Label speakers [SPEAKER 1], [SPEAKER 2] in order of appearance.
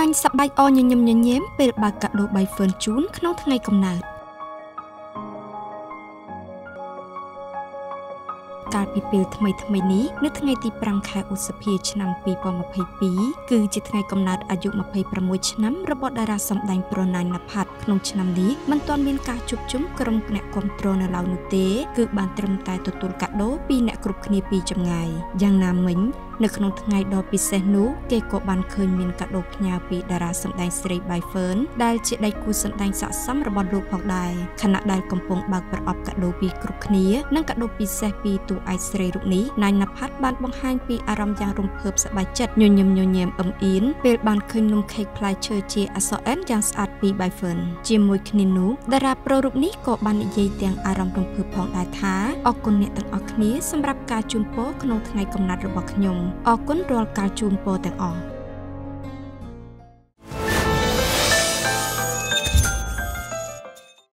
[SPEAKER 1] ដាញ់សប្បាយអញញឹមញញែមពេលបើកកាដូBaifernជូនក្នុងថ្ងៃកំណើតកាលពីពេលថ្មីនេះនៅថ្ងៃទី5ខែឧសភាឆ្នាំ2022គឺជាថ្ងៃកំណើតអាយុ26ឆ្នាំរបស់តារាសម្ដែងប្រណាញ់Naphatក្នុងឆ្នាំនេះមិនទាន់មានការជួបជុំក្រុមអ្នកគាំទ្រនៅឡើយនោះទេគឺបានត្រឹមតែទទួលកាដូពីអ្នកគ្រប់គ្នាពីចម្ងាយយ៉ាងណាមិញនៅក្នុងថ្ងៃដ៏ពិសេសនោះគេក៏បានឃើញមានកាដូផ្ញើពីតារាសម្ដែងស្រីBaifernដែលជាដៃគូសម្ដែងស័ក្តិសមរបស់លោកផងដែរខណៈដែលកំពុងបើកប្រអប់កាដូពីគ្រប់គ្នានិងកាដូពិសេសពីតួឯកស្រីរូបនេះណាញ់Naphatបានបង្ហាញពីអារម្មណ៍យ៉ាងរំភើបសប្បាយចិត្តញញឹមញញែមអឹមអៀនពេលបានឃើញនំខេកផ្លែឈើជាអក្សរ N យ៉ាងស្អាតពីBaifernជាមួយគ្នានោះតារាប្រុសរូបនេះក៏បាននិយាយទាំងអារម្មណ៍រំភើបផងដែរថាអរគុណអ្នកទាំងអស់គ្នាសម្រាប់ការជូនពរក្នុងថ្ងៃកំណើតរបស់ខ្ញុំអរគុណរាល់ការជូនពរទាំងអស់